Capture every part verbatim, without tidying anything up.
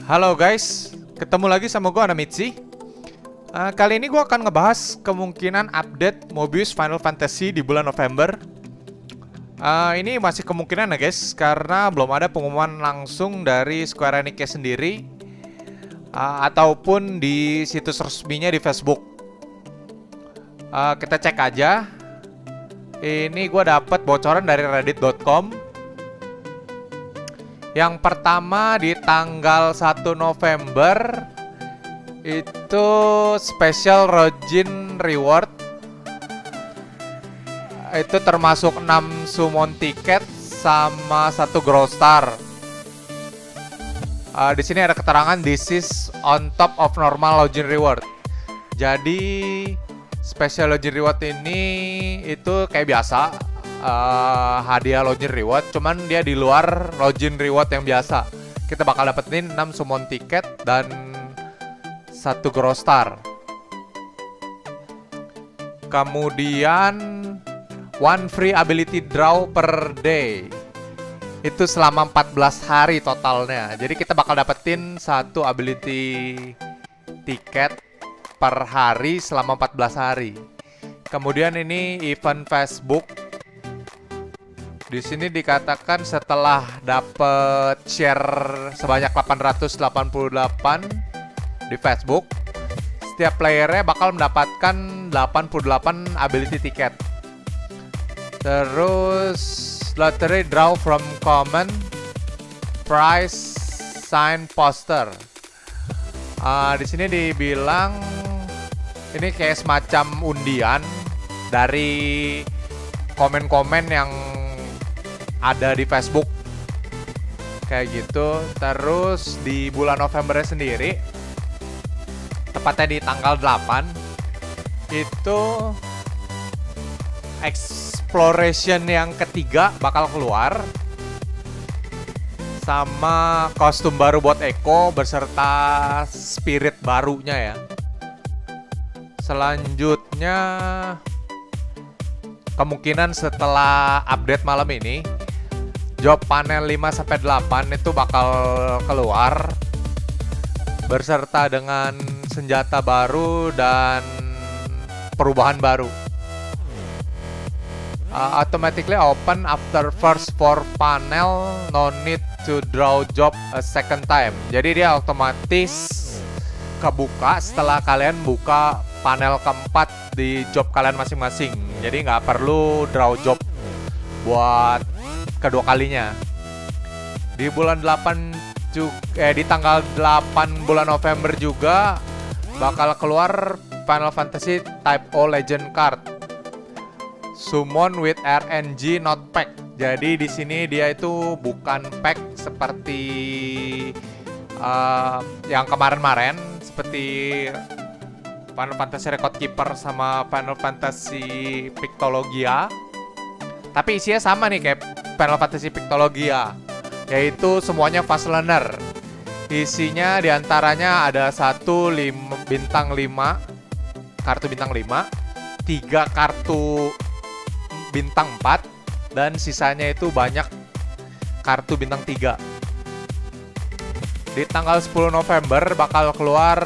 Halo guys, ketemu lagi sama gue Anamitsi. uh, Kali ini gue akan ngebahas kemungkinan update Mobius Final Fantasy di bulan November. uh, Ini masih kemungkinan ya guys, karena belum ada pengumuman langsung dari Square Enix sendiri uh, ataupun di situs resminya di Facebook. uh, Kita cek aja. Ini gue dapet bocoran dari reddit dot com. Yang pertama di tanggal satu November itu special Rojin reward. Itu termasuk enam summon tiket sama satu grow star. Uh, di sini ada keterangan this is on top of normal login reward. Jadi special login reward ini itu kayak biasa. Uh, hadiah login reward, cuman dia di luar login reward yang biasa. Kita bakal dapetin enam summon tiket dan satu grow star. Kemudian one free ability draw per day. Itu selama empat belas hari totalnya. Jadi kita bakal dapetin satu ability tiket per hari selama empat belas hari. Kemudian ini event Facebook. Di sini dikatakan setelah dapet share sebanyak delapan ratus delapan puluh delapan di Facebook, setiap playernya bakal mendapatkan delapan puluh delapan ability ticket. Terus lottery draw from common prize sign poster. Uh, di sini dibilang ini kayak semacam undian dari komen-komen yang ada di Facebook kayak gitu. Terus di bulan Novembernya sendiri, tepatnya di tanggal delapan, itu exploration yang ketiga bakal keluar sama kostum baru buat Echo beserta spirit barunya ya. Selanjutnya kemungkinan setelah update malam ini, job panel lima sampai delapan itu bakal keluar beserta dengan senjata baru dan perubahan baru. Uh, automatically open after first four panel, no need to draw job a second time. Jadi dia otomatis kebuka setelah kalian buka panel keempat di job kalian masing-masing. Jadi nggak perlu draw job buat kedua kalinya. Di bulan delapan juga, eh di tanggal delapan bulan November juga bakal keluar Final Fantasy Type O Legend card. Summon with R N G not pack. Jadi di sini dia itu bukan pack seperti uh, yang kemarin-kemarin, seperti Final Fantasy Record Keeper sama Final Fantasy Pictologia. Tapi isinya sama nih kayak Final Fantasy Pictologia, yaitu semuanya fast learner. Isinya diantaranya ada satu lim, bintang lima, kartu bintang lima, tiga kartu bintang empat, dan sisanya itu banyak kartu bintang tiga. Di tanggal sepuluh November bakal keluar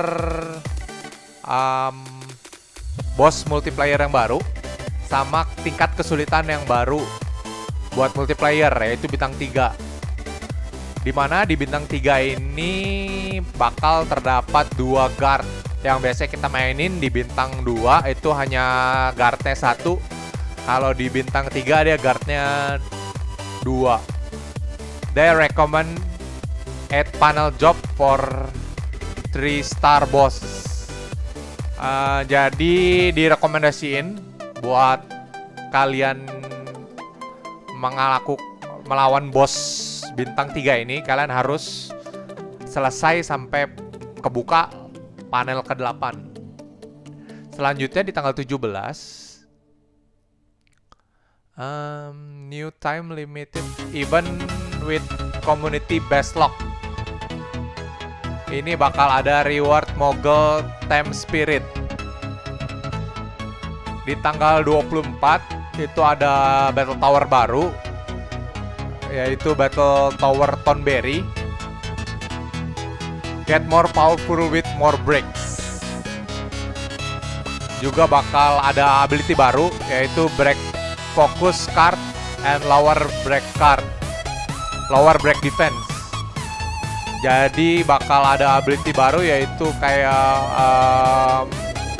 um, boss multiplayer yang baru sama tingkat kesulitan yang baru buat multiplayer, yaitu bintang tiga. Dimana di bintang tiga ini bakal terdapat dua guard. Yang biasanya kita mainin di bintang dua itu hanya guardnya satu. Kalau di bintang tiga dia guardnya dua. They recommend add panel job for three star boss. Uh, jadi direkomendasiin buat kalian mengalaku melawan bos bintang tiga ini, kalian harus selesai sampai kebuka panel ke delapan. Selanjutnya di tanggal tujuh belas, um, new time limited event with community best lock. Ini bakal ada reward Mogul Time Spirit. Di tanggal dua puluh empat itu ada Battle Tower baru, yaitu Battle Tower Tonberry. get more powerful with more breaks. Juga bakal ada ability baru yaitu break focus card and lower break card, lower break defense. Jadi bakal ada ability baru yaitu kayak um,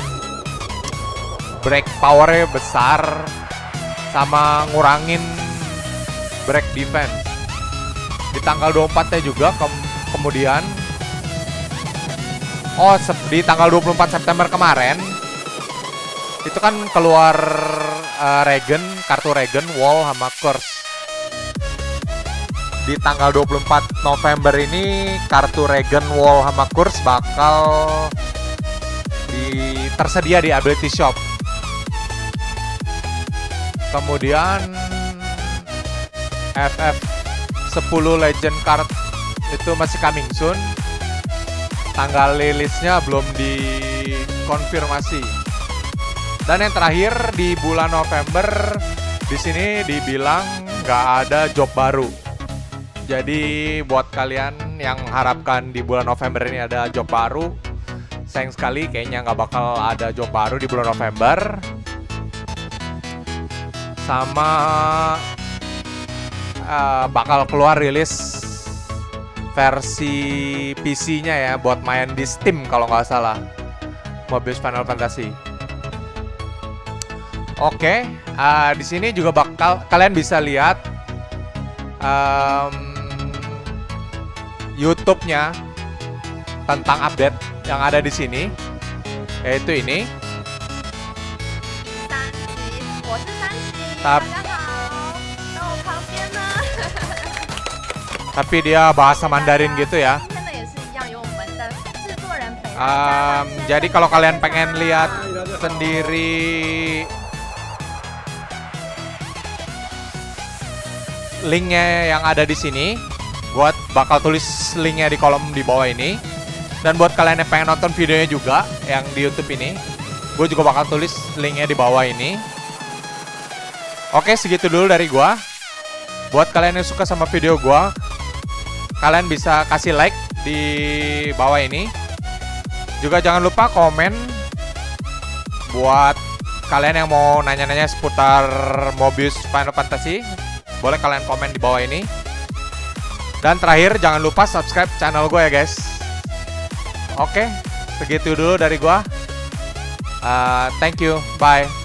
break powernya besar sama ngurangin break defense. Di tanggal dua puluh empatnya juga ke kemudian oh di tanggal dua puluh empat September kemarin itu kan keluar uh, Regen, kartu Regen, Wall sama Curse. Di tanggal dua puluh empat November ini kartu Regen, Wall sama Curse bakal di tersedia di Ability Shop. Kemudian F F sepuluh Legend Card itu masih coming soon. Tanggal rilisnya belum dikonfirmasi. Dan yang terakhir di bulan November di sini dibilang nggak ada job baru. Jadi buat kalian yang harapkan di bulan November ini ada job baru, sayang sekali kayaknya nggak bakal ada job baru di bulan November. Sama uh, bakal keluar rilis versi P C-nya ya buat main di Steam kalau nggak salah, Mobius Final Fantasy. Oke, uh, di sini juga bakal kalian bisa lihat um, YouTube-nya tentang update yang ada di sini, yaitu ini. Tapi, tapi dia bahasa Mandarin gitu ya. Um, jadi kalau kalian pengen lihat sendiri linknya yang ada di sini, buat bakal tulis linknya di kolom di bawah ini. Dan buat kalian yang pengen nonton videonya juga yang di YouTube ini, gue juga bakal tulis linknya di bawah ini. Oke, segitu dulu dari gue. Buat kalian yang suka sama video gue, kalian bisa kasih like di bawah ini. Juga jangan lupa komen buat kalian yang mau nanya-nanya seputar Mobius Final Fantasy. Boleh kalian komen di bawah ini. Dan terakhir jangan lupa subscribe channel gue ya guys. Oke, segitu dulu dari gue. Uh, thank you, bye.